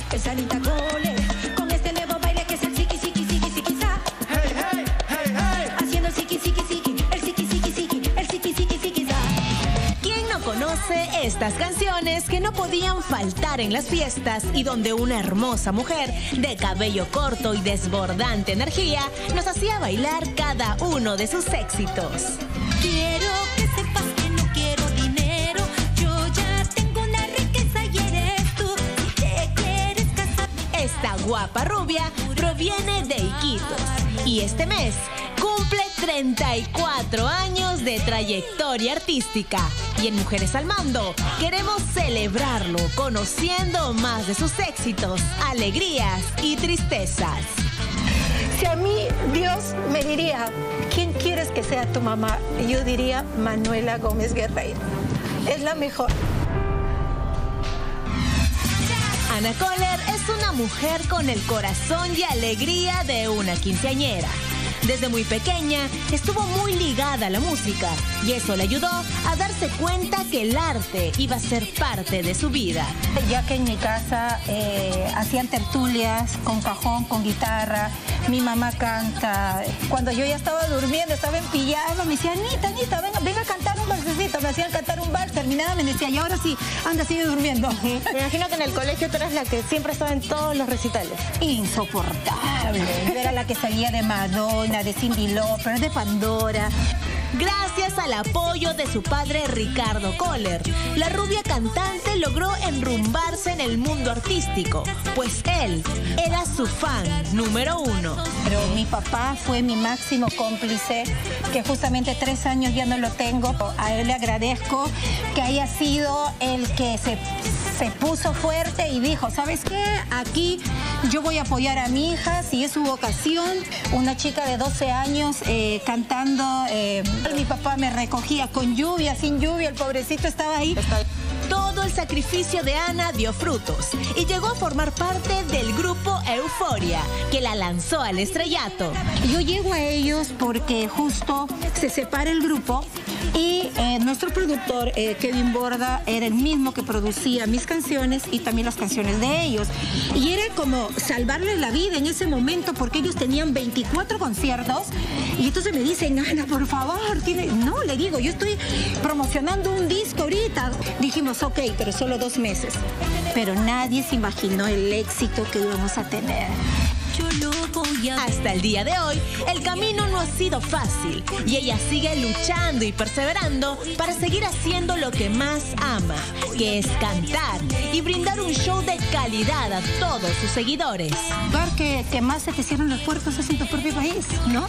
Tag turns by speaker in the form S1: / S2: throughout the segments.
S1: es Anita Cole, con este nuevo baile que es el siki siki siki siki sa.
S2: Hey, hey, hey, hey.
S1: Haciendo el siki siki siki, el siki siki siki, el siki siki siki sa.
S3: ¿Quién no conoce estas canciones que no podían faltar en las fiestas y donde una hermosa mujer de cabello corto y desbordante energía nos hacía bailar cada uno de sus éxitos?
S1: Quiero que sepas que no quiero dinero, yo ya tengo una riqueza y eres tú, si te quieres casar.
S3: Esta guapa rubia proviene de Iquitos y este mes cumple 34 años de trayectoria artística. Y en Mujeres al Mando queremos celebrarlo conociendo más de sus éxitos, alegrías y tristezas.
S4: Si a mí Dios me diría, ¿quién quieres que sea tu mamá? Yo diría Manuela Gómez Guerreiro. Es la mejor.
S3: Ana Coller es una mujer con el corazón y alegría de una quinceañera. Desde muy pequeña estuvo muy ligada a la música y eso le ayudó a darse cuenta que el arte iba a ser parte de su vida.
S4: Ya que en mi casa hacían tertulias con cajón, con guitarra, mi mamá canta. Cuando yo ya estaba durmiendo, estaba en pijama, me decía, Anita, venga a cantar un valsecito. Me hacían cantar un vals, terminaba, me decía, y ahora sí, anda, sigue durmiendo.
S5: Me imagino que en el colegio tú eras la que siempre estaba en todos los recitales.
S4: Insoportable. Yo era la que salía de Madonna, de Cyndi Lauper, de Pandora.
S3: Gracias al apoyo de su padre Ricardo Coller, la rubia cantante logró enrumbarse en el mundo artístico, pues él era su fan número 1.
S4: Pero mi papá fue mi máximo cómplice, que justamente 3 años ya no lo tengo. A él le agradezco que haya sido el que se puso fuerte y dijo, ¿sabes qué? Aquí yo voy a apoyar a mi hija, si es su vocación. Una chica de 12 años cantando. Mi papá me recogía con lluvia, sin lluvia, el pobrecito estaba ahí.
S3: Todo el sacrificio de Ana dio frutos y llegó a formar parte del grupo Euforia, que la lanzó al estrellato.
S4: Yo llego a ellos porque justo se separa el grupo y nuestro productor, Kevin Borda, era el mismo que producía mis canciones y también las canciones de ellos. Y era como salvarles la vida en ese momento porque ellos tenían 24 conciertos y entonces me dicen, Ana, por favor, no, le digo, yo estoy promocionando un disco ahorita. Dijimos, ok, pero solo 2 meses. Pero nadie se imaginó el éxito que íbamos a tener.
S3: Hasta el día de hoy, el camino no ha sido fácil y ella sigue luchando y perseverando para seguir haciendo lo que más ama, que es cantar y brindar un show de calidad a todos sus seguidores.
S4: Lugar que más se te cierran las puertas es en tu propio país, ¿no?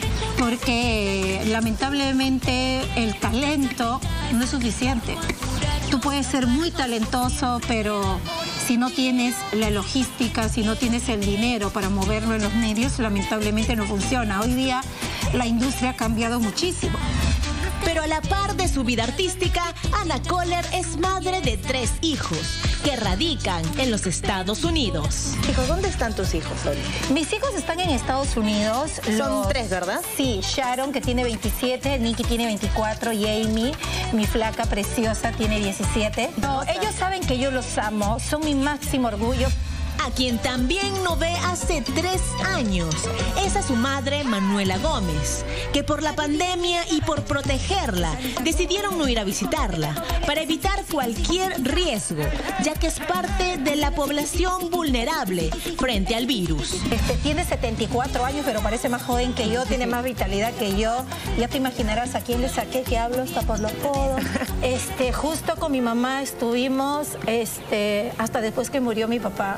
S4: Porque lamentablemente el talento no es suficiente. Tú puedes ser muy talentoso, pero si no tienes la logística, si no tienes el dinero para moverlo en los medios, lamentablemente no funciona. Hoy día la industria ha cambiado muchísimo.
S3: Pero a la par de su vida artística, Ana Coller es madre de 3 hijos que radican en los Estados Unidos.
S5: Hijos, ¿dónde están tus hijos ahorita?
S4: Mis hijos están en Estados Unidos.
S5: Son 3, ¿verdad?
S4: Sí, Sharon, que tiene 27, Nikki tiene 24 y Amy, mi flaca preciosa, tiene 17. No, ellos saben que yo los amo, son mi máximo orgullo.
S3: A quien también no ve hace 3 años es a su madre Manuela Gómez, que por la pandemia y por protegerla decidieron no ir a visitarla para evitar cualquier riesgo, ya que es parte de la población vulnerable frente al virus.
S4: Tiene 74 años, pero parece más joven que yo, tiene más vitalidad que yo. Ya te imaginarás a quién le saqué que hablo hasta por los codos. Justo con mi mamá estuvimos hasta después que murió mi papá.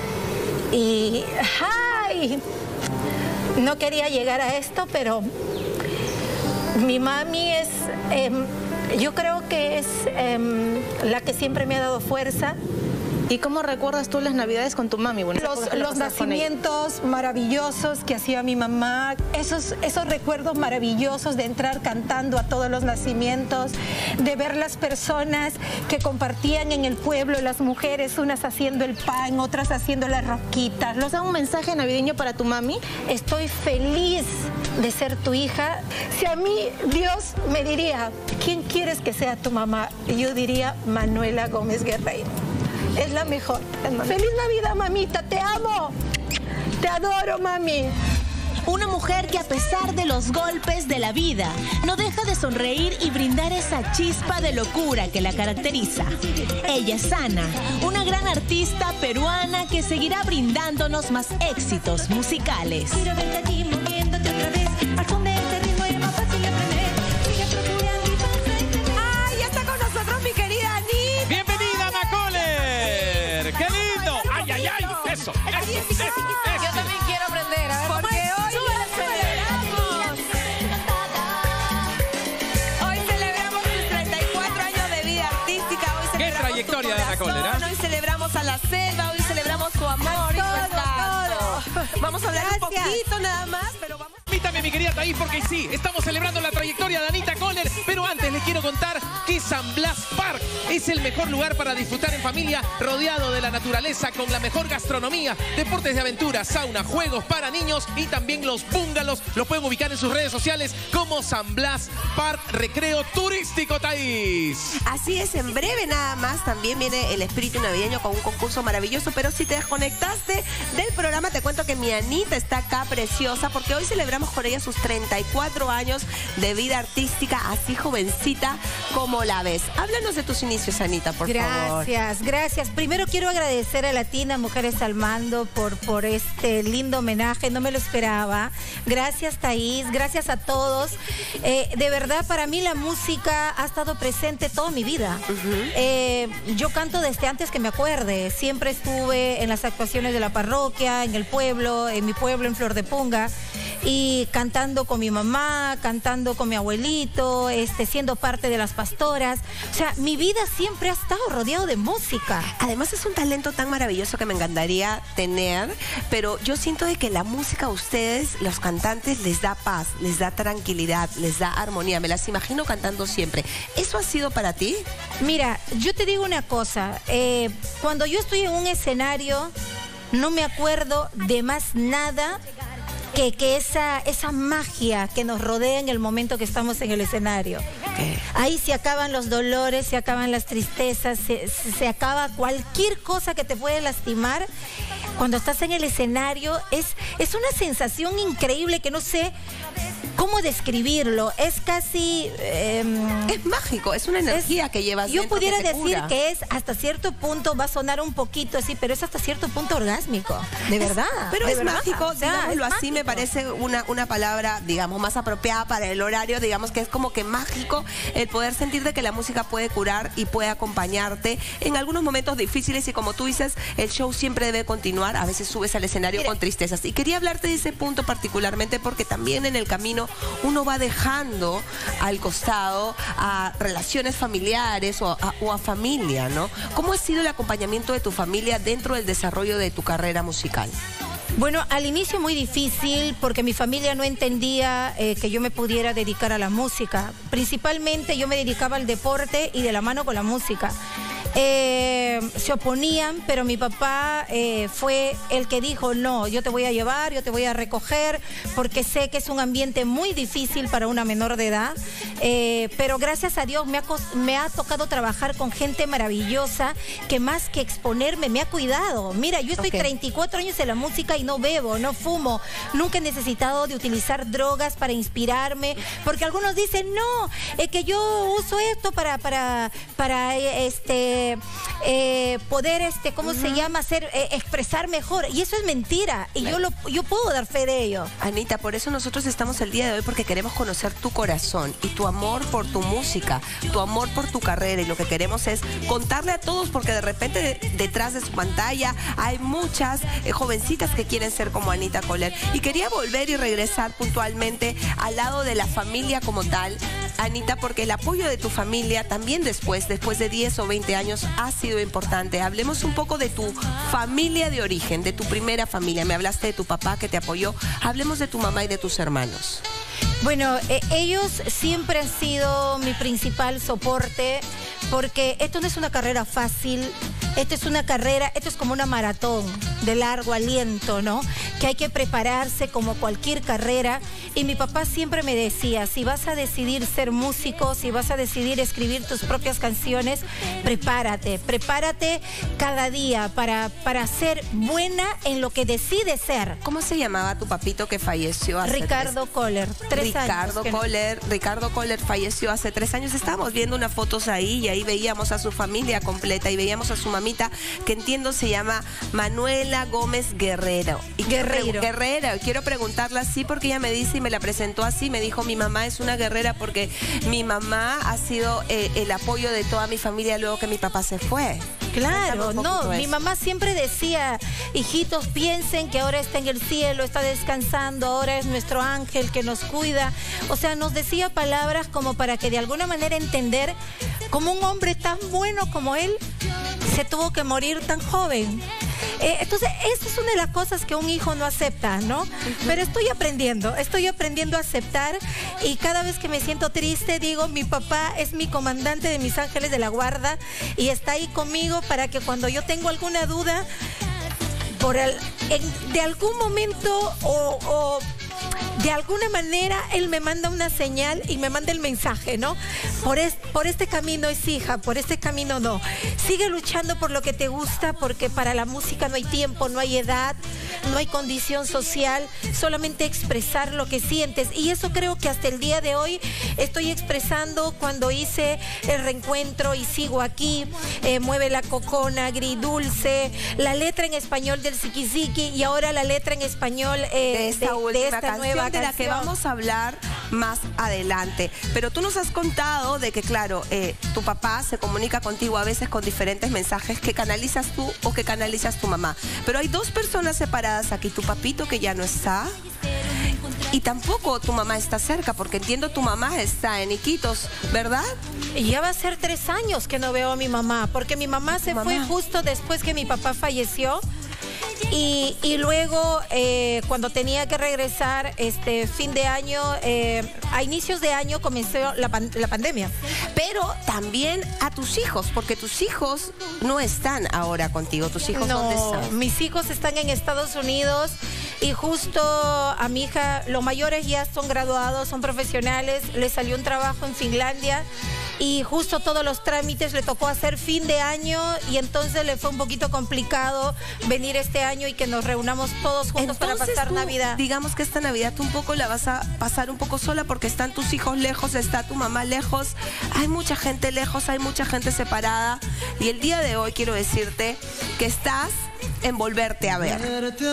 S4: Y ¡ay! No quería llegar a esto, pero mi mami es, yo creo que es la que siempre me ha dado fuerza.
S5: ¿Y cómo recuerdas tú las Navidades con tu mami? Bueno,
S4: los nacimientos maravillosos que hacía mi mamá, esos recuerdos maravillosos de entrar cantando a todos los nacimientos, de ver las personas que compartían en el pueblo, las mujeres, unas haciendo el pan, otras haciendo las rosquitas.
S5: ¿Nos da un mensaje navideño para tu mami?
S4: Estoy feliz de ser tu hija. Si a mí Dios me diría, ¿quién quieres que sea tu mamá? Yo diría Manuela Gómez Guerreiro. Es la mejor. ¡Feliz Navidad, mamita! ¡Te amo! ¡Te adoro, mami!
S3: Una mujer que a pesar de los golpes de la vida, no deja de sonreír y brindar esa chispa de locura que la caracteriza. Ella es Ana, una gran artista peruana que seguirá brindándonos más éxitos musicales.
S1: Quiero verte a ti moviéndote otra vez. Al son de este ritmo es más fácil aprender. Sigue procurando y vas a entender.
S6: ¡Ay, ya está con nosotros mi querida Anita!
S2: ¡Bienvenida, Ana Coller! ¡Qué lindo! ¡Ay, ay, ay! ¡Eso!
S6: Yo también quiero aprender, a ver, porque hoy celebramos sus 34 años de vida artística. Hoy
S2: ¡Qué
S6: celebramos
S2: trayectoria
S6: tu
S2: de Ana
S6: corazón,
S2: Coller!
S6: Hoy celebramos a la selva, hoy celebramos tu amor y tu encanto. Vamos a hablar un poquito nada más, pero vamos...
S2: Permítame, mi querida Thaís, porque sí, estamos celebrando la trayectoria de Anita Coller, pero antes les quiero contar que San Blas Park es el mejor lugar para disfrutar en familia, rodeado de la naturaleza, con la mejor gastronomía, deportes de aventura, sauna, juegos para niños y también los bungalows. Los pueden ubicar en sus redes sociales como San Blas Park Recreo Turístico, Thaís.
S6: Así es, en breve nada más también viene el espíritu navideño con un concurso maravilloso, pero si te desconectaste del programa te cuento que mi Anita está acá preciosa porque hoy celebramos con ella sus 34 años de vida artística, así jovencita como la ves. Háblanos de tus inicios, Anita, por favor.
S4: Gracias. Primero quiero agradecer a Latina Mujeres al Mando por este lindo homenaje, no me lo esperaba. Gracias, Thaís, gracias a todos. De verdad, para mí la música ha estado presente toda mi vida. Yo canto desde antes que me acuerde. Siempre estuve en las actuaciones de la parroquia, en el pueblo, en mi pueblo, en Flor de Punga, y cantando con mi mamá, cantando con mi abuelito, siendo parte de las pastoras. O sea, mi vida siempre ha estado rodeado de música.
S6: Además es un talento tan maravilloso que me encantaría tener, pero yo siento de que la música a ustedes, los cantantes, les da paz, les da tranquilidad, les da armonía. Me las imagino cantando siempre. ¿Eso ha sido para ti?
S4: Mira, yo te digo una cosa. Cuando yo estoy en un escenario, no me acuerdo de más nada que esa magia que nos rodea en el momento que estamos en el escenario. Ahí se acaban los dolores, se acaban las tristezas, se acaba cualquier cosa que te puede lastimar. Cuando estás en el escenario es una sensación increíble que no sé cómo describirlo. Es casi...
S6: es mágico, es una energía que llevas
S4: yo
S6: dentro.
S4: Pudiera
S6: que te
S4: decir
S6: cura.
S4: que es hasta cierto punto, va a sonar un poquito así, pero es hasta cierto punto orgásmico. De verdad.
S6: Pero
S4: de
S6: es
S4: verdad.
S6: mágico,
S4: O sea,
S6: digámoslo
S4: es
S6: así, me
S4: mágico.
S6: parece una palabra, digamos, más apropiada para el horario, digamos que es como que mágico el poder sentir de que la música puede curar y puede acompañarte en algunos momentos difíciles y como tú dices, el show siempre debe continuar, a veces subes al escenario con tristezas. Y quería hablarte de ese punto particularmente porque también en el camino uno va dejando al costado a relaciones familiares o a familia, ¿no? ¿Cómo ha sido el acompañamiento de tu familia dentro del desarrollo de tu carrera musical?
S4: Bueno, al inicio muy difícil porque mi familia no entendía que yo me pudiera dedicar a la música. Principalmente yo me dedicaba al deporte y de la mano con la música. Se oponían, pero mi papá fue el que dijo, no, yo te voy a llevar, yo te voy a recoger, porque sé que es un ambiente muy difícil para una menor de edad, pero gracias a Dios me ha tocado trabajar con gente maravillosa que más que exponerme me ha cuidado. Mira, yo estoy 34 años en la música y no bebo, no fumo, nunca he necesitado de utilizar drogas para inspirarme, porque algunos dicen, no, es que yo uso esto para poder, ¿cómo se llama? Expresar mejor. Y eso es mentira. Y yo puedo dar fe de ello.
S6: Anita, por eso nosotros estamos el día de hoy, porque queremos conocer tu corazón y tu amor por tu música, tu amor por tu carrera. Y lo que queremos es contarle a todos, porque de repente detrás de su pantalla hay muchas jovencitas que quieren ser como Anita Coller. Y quería volver y regresar puntualmente al lado de la familia como tal, Anita, porque el apoyo de tu familia también después de 10 o 20 años ha sido importante. Hablemos un poco de tu familia de origen, de tu primera familia. Me hablaste de tu papá que te apoyó. Hablemos de tu mamá y de tus hermanos.
S4: Bueno, ellos siempre han sido mi principal soporte, porque esto no es una carrera fácil, esto es como una maratón. de largo aliento, ¿no? Que hay que prepararse como cualquier carrera. Y mi papá siempre me decía, si vas a decidir ser músico, si vas a decidir escribir tus propias canciones, prepárate cada día para ser buena en lo que decides ser.
S6: ¿Cómo se llamaba tu papito que falleció hace
S4: Ricardo Kohler, 3 años.
S6: Ricardo Kohler falleció hace 3 años. Estábamos viendo unas fotos ahí y ahí veíamos a su familia completa y veíamos a su mamita, que entiendo se llama Manuela Gómez Guerrero. Guerrero. Quiero preguntarla así porque ella me dice y me la presentó así. Me dijo, mi mamá es una guerrera porque mi mamá ha sido el apoyo de toda mi familia luego que mi papá se fue.
S4: Claro, no, mi mamá siempre decía, hijitos, piensen que ahora está en el cielo, está descansando, ahora es nuestro ángel que nos cuida. O sea, nos decía palabras como para que de alguna manera entender cómo un hombre tan bueno como él se tuvo que morir tan joven. Entonces, esa es una de las cosas que un hijo no acepta, ¿no? Pero estoy aprendiendo a aceptar, y cada vez que me siento triste digo, mi papá es mi comandante de mis ángeles de la guarda y está ahí conmigo para que cuando yo tengo alguna duda, de algún momento o de alguna manera él me manda una señal y me manda el mensaje, ¿no? Por este camino es hija, por este camino no. Sigue luchando por lo que te gusta, porque para la música no hay tiempo, no hay edad, no hay condición social, solamente expresar lo que sientes. Y eso creo que hasta el día de hoy estoy expresando cuando hice el reencuentro y sigo aquí, Mueve la Cocona, Agridulce, la letra en español del Siki Siki y ahora la letra en español de esta nueva
S6: de la que vamos a hablar más adelante. Pero tú nos has contado de que, claro, tu papá se comunica contigo a veces con diferentes mensajes que canalizas tú o que canalizas tu mamá. Pero hay 2 personas separadas aquí, tu papito que ya no está y tampoco tu mamá está cerca, porque entiendo tu mamá está en Iquitos, ¿verdad?
S4: Y ya va a ser 3 años que no veo a mi mamá, porque mi mamá se fue justo después que mi papá falleció. Y luego, cuando tenía que regresar, fin de año, a inicios de año comenzó la pandemia.
S6: Pero también a tus hijos, porque tus hijos no están ahora contigo. ¿Tus hijos dónde están?
S4: Mis hijos están en Estados Unidos y justo a mi hija, los mayores ya son graduados, son profesionales, les salió un trabajo en Finlandia. Y justo todos los trámites le tocó hacer fin de año y entonces le fue un poquito complicado venir este año y que nos reunamos todos juntos para pasar Navidad.
S6: Digamos que esta Navidad tú un poco la vas a pasar un poco sola porque están tus hijos lejos, está tu mamá lejos, hay mucha gente lejos, hay mucha gente separada y el día de hoy quiero decirte que estás en Volverte a Ver.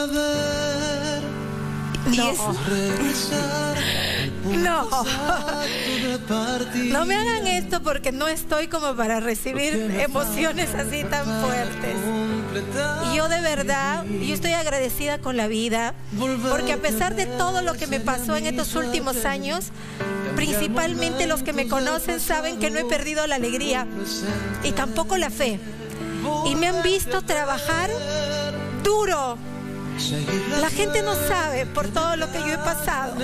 S4: No me hagan esto porque no estoy como para recibir emociones así tan fuertes. Y yo de verdad, yo estoy agradecida con la vida, porque a pesar de todo lo que me pasó en estos últimos años, principalmente los que me conocen saben que no he perdido la alegría y tampoco la fe. Y me han visto trabajar duro. La gente no sabe por todo lo que yo he pasado.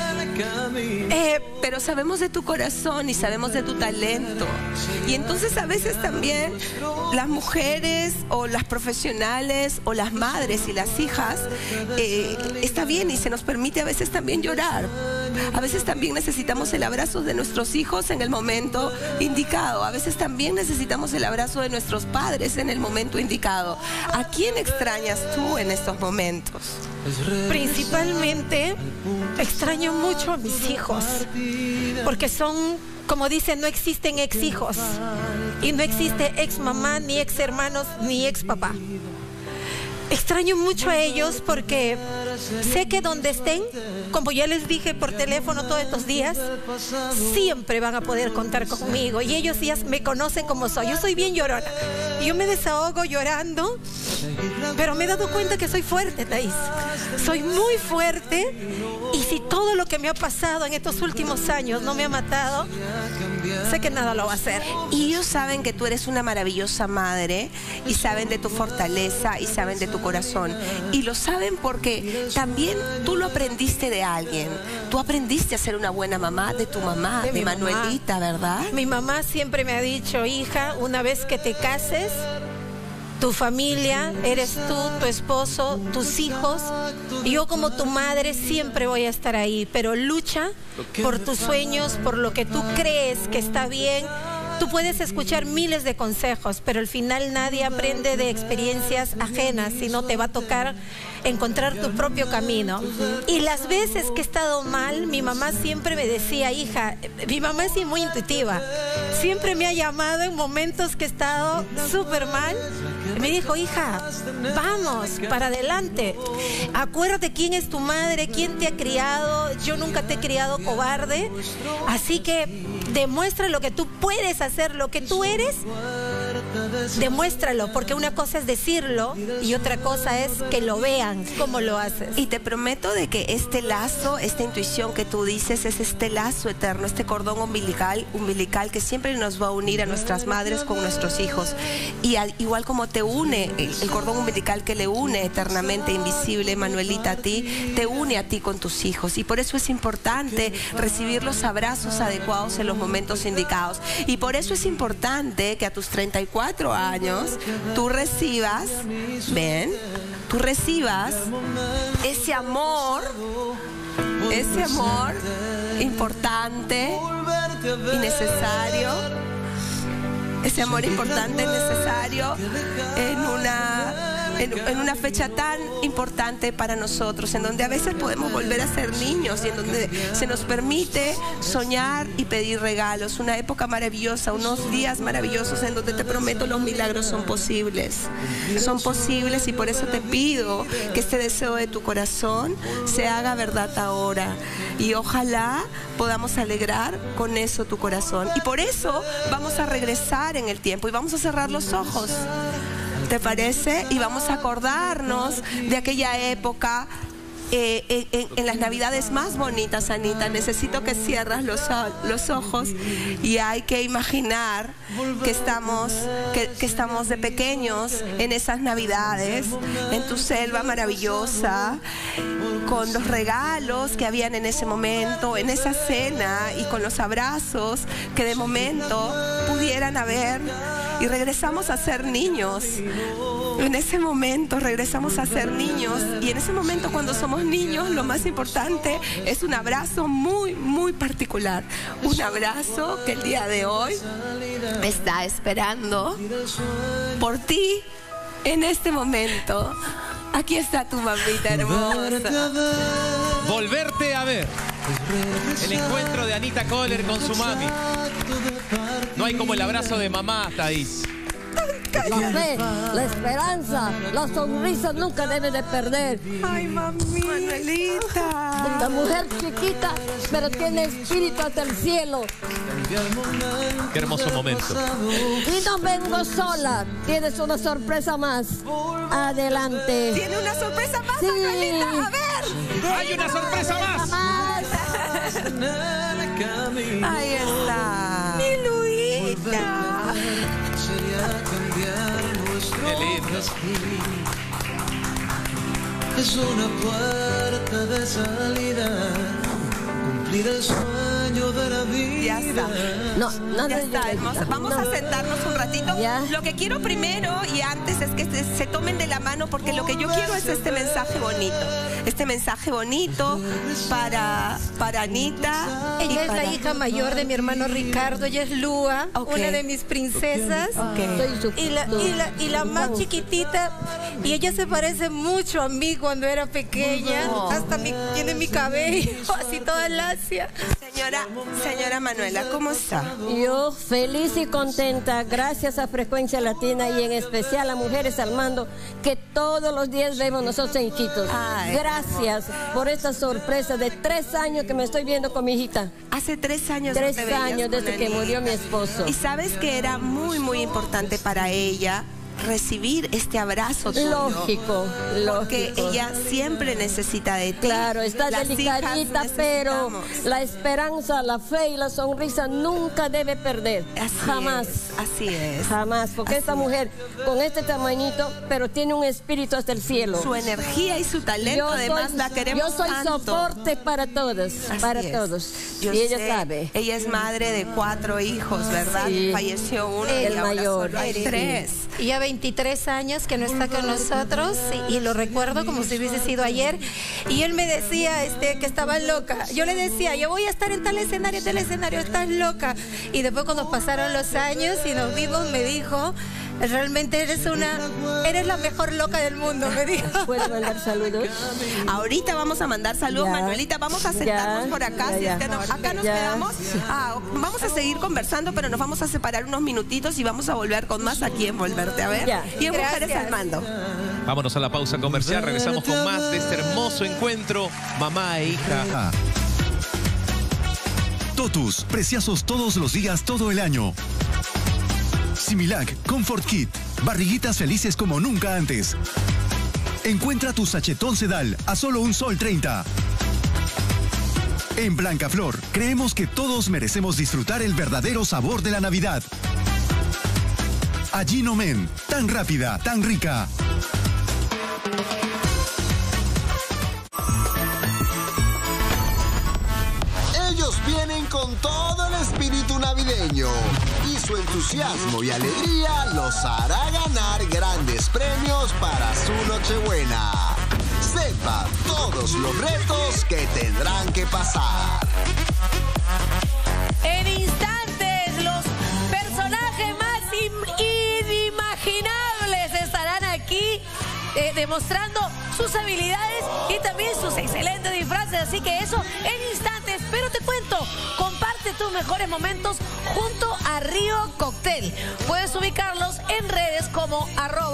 S6: Pero sabemos de tu corazón y sabemos de tu talento. Y entonces a veces también las mujeres o las profesionales o las madres y las hijas, está bien y se nos permite a veces también llorar. A veces también necesitamos el abrazo de nuestros hijos en el momento indicado. A veces también necesitamos el abrazo de nuestros padres en el momento indicado. ¿A quién extrañas tú en estos momentos?
S4: Principalmente extraño mucho a mis hijos, porque son, como dicen, no existen ex hijos y no existe ex mamá, ni ex hermanos, ni ex papá. Extraño mucho a ellos porque sé que donde estén, como ya les dije por teléfono todos estos días, siempre van a poder contar conmigo y ellos ya me conocen como soy. Yo soy bien llorona. Yo me desahogo llorando, pero me he dado cuenta que soy fuerte, Thais. Soy muy fuerte y si todo lo que me ha pasado en estos últimos años no me ha matado, sé que nada lo va a hacer.
S6: Y ellos saben que tú eres una maravillosa madre y saben de tu fortaleza y saben de tu corazón. Y lo saben porque también tú lo aprendiste de alguien. Tú aprendiste a ser una buena mamá de tu mamá, de Manuelita, ¿verdad?
S4: Mi mamá siempre me ha dicho, hija, una vez que te cases, tu familia, eres tú, tu esposo, tus hijos. Yo como tu madre siempre voy a estar ahí, pero lucha por tus sueños, por lo que tú crees que está bien. Tú puedes escuchar miles de consejos, pero al final nadie aprende de experiencias ajenas, sino te va a tocar encontrar tu propio camino. Y las veces que he estado mal, mi mamá siempre me decía, hija, mi mamá es muy intuitiva, siempre me ha llamado en momentos que he estado súper mal. Me dijo, hija, vamos, para adelante. Acuérdate quién es tu madre, quién te ha criado. Yo nunca te he criado cobarde. Así que demuestra lo que tú puedes hacer, lo que tú eres. Demuéstralo, porque una cosa es decirlo y otra cosa es que lo vean cómo lo haces.
S6: Y te prometo de que este lazo, esta intuición que tú dices, es este lazo eterno, este cordón umbilical que siempre nos va a unir a nuestras madres con nuestros hijos. Y igual como te une el cordón umbilical que le une eternamente, invisible, Manuelita, a ti, te une a ti con tus hijos. Y por eso es importante recibir los abrazos adecuados en los momentos indicados. Y por eso es importante que a tus 34 años tú recibas, ven, tú recibas ese amor importante y necesario, ese amor importante y necesario en una fecha tan importante para nosotros, en donde a veces podemos volver a ser niños y en donde se nos permite soñar y pedir regalos. Una época maravillosa, unos días maravillosos en donde te prometo los milagros son posibles. Son posibles y por eso te pido que este deseo de tu corazón se haga verdad ahora. Y ojalá podamos alegrar con eso tu corazón. Y por eso vamos a regresar en el tiempo y vamos a cerrar los ojos. ¿Te parece? Y vamos a acordarnos de aquella época en las navidades más bonitas, Anita. Necesito que cierras los ojos y hay que imaginar que estamos de pequeños en esas navidades, en tu selva maravillosa, con los regalos que habían en ese momento, en esa cena y con los abrazos que de momento pudieran haber. Y regresamos a ser niños. En ese momento regresamos a ser niños. Y en ese momento, cuando somos niños, lo más importante es un abrazo muy, muy particular. Un abrazo que el día de hoy está esperando por ti en este momento. Aquí está tu mamita hermosa.
S2: Volverte a ver. El encuentro de Anita Koller con su mami. No hay como el abrazo de mamá, Thais.
S7: La fe, la esperanza, la sonrisa nunca debe de perder.
S6: Ay, mami, Manuelita.
S7: La mujer chiquita, pero tiene espíritu hasta el cielo.
S2: Qué hermoso momento.
S7: Y no vengo sola. Tienes una sorpresa más. Adelante.
S6: ¿Tiene una sorpresa más,
S7: Sí.
S6: Manuelita? A ver.
S2: ¡Hay una sorpresa más!
S6: Ahí está. Mi Luisa.
S2: Qué lindo.
S8: Es una puerta de salida, cumplir el sueño de la vida.
S6: Ya está.
S7: No, nada
S6: Ya
S7: de
S6: está, hermosa. Vamos a sentarnos un ratito.
S7: Ya.
S6: Lo que quiero primero y antes es que se tomen de la mano, porque lo que yo quiero es este mensaje bonito. Este mensaje bonito para Anita.
S4: Ella es
S6: para...
S4: la hija mayor de mi hermano Ricardo, ella es Lua,
S6: Ok.
S4: una de mis princesas.
S7: Soy su-
S4: Y la más chiquitita, y ella se parece mucho a mí cuando era pequeña, hasta tiene mi cabello, así toda lacia.
S6: Señora Manuela, ¿cómo está?
S7: Yo feliz y contenta, gracias a Frecuencia Latina y en especial a Mujeres al Mando, que todos los días vemos nosotros en Iquitos.
S6: Ay.
S7: Gracias por esta sorpresa de 3 años que me estoy viendo con mi hijita.
S6: Hace 3 años.
S7: 3
S6: no te veías
S7: años
S6: con
S7: desde que
S6: Anita.
S7: murió mi esposo.
S6: Y sabes que era muy, muy importante para ella recibir este abrazo tuyo.
S7: Lógico,
S6: Porque
S7: lógico.
S6: ella siempre necesita de ti.
S7: Claro, está
S6: Las
S7: delicadita,
S6: hijas
S7: pero
S6: necesitamos.
S7: la esperanza, la fe y la sonrisa nunca debe perder. Jamás.
S6: Así es.
S7: Jamás, porque esta mujer con este tamañito, pero tiene un espíritu hasta el cielo.
S6: Su energía y su talento, además, la queremos
S7: yo soy
S6: tanto.
S7: soporte para todos,
S6: Así
S7: para
S6: es.
S7: todos.
S6: Yo
S7: Y ella
S6: sé,
S7: sabe.
S6: Ella es madre de 4 hijos, ¿verdad?
S7: Sí.
S6: Falleció uno
S7: El
S6: y ahora
S7: mayor.
S6: solo hay 3.
S4: Y ya 23 años que no está con nosotros y lo recuerdo como si hubiese sido ayer. Y él me decía que estaba loca. Yo le decía, yo voy a estar en tal escenario, estás loca. Y después cuando pasaron los años y nos vimos, me dijo, realmente eres la mejor loca del mundo, me dijo.
S7: ¿Puedo mandar saludos?
S6: Ahorita vamos a mandar saludos,
S7: Ya.
S6: Manuelita. Vamos a sentarnos
S7: Ya.
S6: por acá. Si es que no, acá nos
S7: Ya.
S6: quedamos. Vamos a seguir conversando, pero nos vamos a separar unos minutitos y vamos a volver con más aquí en Volverte a Ver.
S7: Ya.
S6: Y en Mujeres
S4: Gracias.
S6: al Mando.
S2: Vámonos a la pausa comercial. Regresamos con más de este hermoso encuentro, mamá e hija.
S9: Totus, preciosos todos los días, todo el año. Similac, Comfort Kit, barriguitas felices como nunca antes. Encuentra tu sachetón Sedal a solo $1.30. En Blancaflor, creemos que todos merecemos disfrutar el verdadero sabor de la Navidad. Agino Men, tan rápida, tan rica.
S10: Ellos vienen con todo el espíritu navideño y su entusiasmo y alegría los hará ganar grandes premios para su Nochebuena. Sepa todos los retos que tendrán que pasar.
S3: En instantes, los personajes más inimaginables estarán aquí demostrando sus habilidades y también sus excelentes disfraces. Así que eso en instantes, pero te cuento, comparte tus mejores momentos junto a Río Cóctel. Puedes ubicarlos en redes como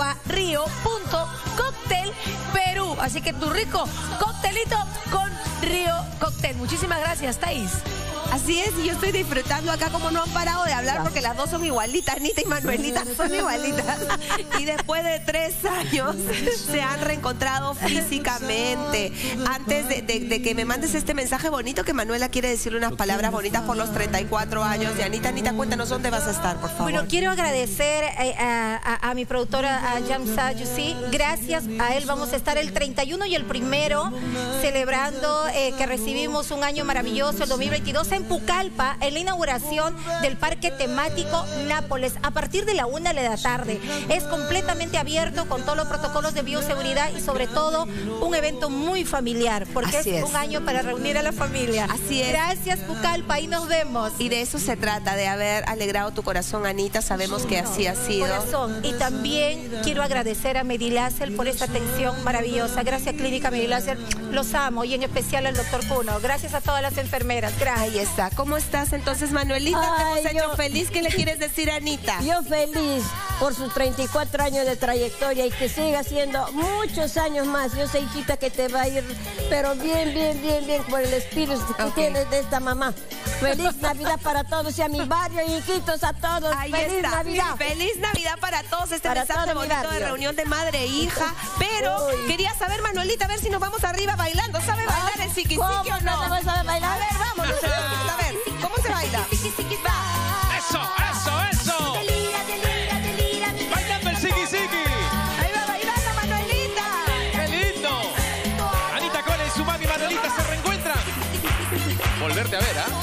S3: @rio.coctelperú. Así que tu rico coctelito con Río Cóctel. Muchísimas gracias, Thais.
S6: Así es, y yo estoy disfrutando acá como no han parado de hablar porque las dos son igualitas, Anita y Manuelita son igualitas. Y después de 3 años se han reencontrado físicamente. Antes de que me mandes este mensaje bonito, que Manuela quiere decirle unas palabras bonitas por los 34 años de Anita. Anita, cuéntanos dónde vas a estar, por favor.
S4: Bueno, quiero agradecer a mi productora, a Jamsa Yussi. Gracias a él vamos a estar el 31 y el 1 celebrando que recibimos un año maravilloso, el 2022, en Pucallpa, en la inauguración del parque temático Nápoles, a partir de la 1 de la tarde. Es completamente abierto con todos los protocolos de bioseguridad y sobre todo un evento muy familiar, porque
S6: Así es.
S4: un año para reunir a la familia.
S6: Así es.
S4: Gracias, Pucallpa, y nos vemos.
S6: Y de eso se trata, de haber alegrado tu corazón, Anita. Sabemos que así ha sido.
S4: Corazón. Y también quiero agradecer a Mediláser por esta atención maravillosa. Gracias, Clínica Mediláser. Los amo, y en especial al doctor Cuno. Gracias a todas las enfermeras. Gracias.
S6: Ahí está. ¿Cómo estás entonces, Manuelita? Te
S7: Ay,
S6: hemos hecho
S7: yo-
S6: feliz. ¿Qué le quieres decir a Anita?
S7: Yo feliz por sus 34 años de trayectoria y que siga siendo muchos años más. Yo sé, hijita, que te va a ir, pero bien, bien, bien, bien por el espíritu que
S6: Ok.
S7: tienes de esta mamá. Feliz Navidad para todos y a mi barrio, hijitos, a todos.
S6: Ahí
S7: Feliz
S6: está.
S7: Navidad.
S6: Feliz Navidad para todos. Este
S7: Para
S6: mensaje
S7: todo mi
S6: bonito de
S7: barrio.
S6: reunión de madre e hija. Pero
S7: Uy.
S6: quería saber, Manuelita, a ver si nos vamos arriba bailando. ¿Sabe bailar el chiqui
S7: ¿Cómo
S6: o no?
S7: no vas a bailar?
S6: A ver, vámonos. A ver, ¿cómo se baila?
S2: ¡Eso, eso, eso! ¡Bailando el siki siki!
S6: Ahí va bailando, Manuelita.
S2: ¡Qué lindo! Anita Cole y su mami Manuelita se reencuentran. Volverte a ver, ¿ah?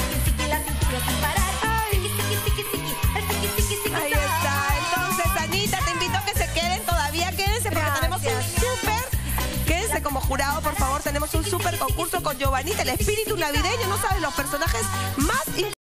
S6: Ahí está. Entonces, Anita, te invito a que se queden todavía. Quédense porque tenemos un súper. Quédense como jurado, por favor. Tenemos un súper concurso con Giovanita, el espíritu navideño. No sabes los personajes más